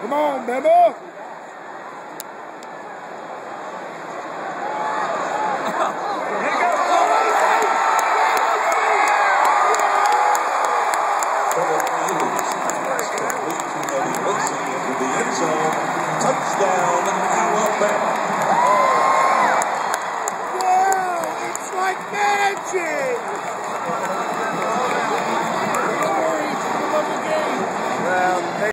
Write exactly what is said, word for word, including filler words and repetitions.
Come on, Bebo. Phillip Ely's pass complete to Eddie Wilson into the end zone. Touchdown, Alabama. Wow, it's like magic. Well,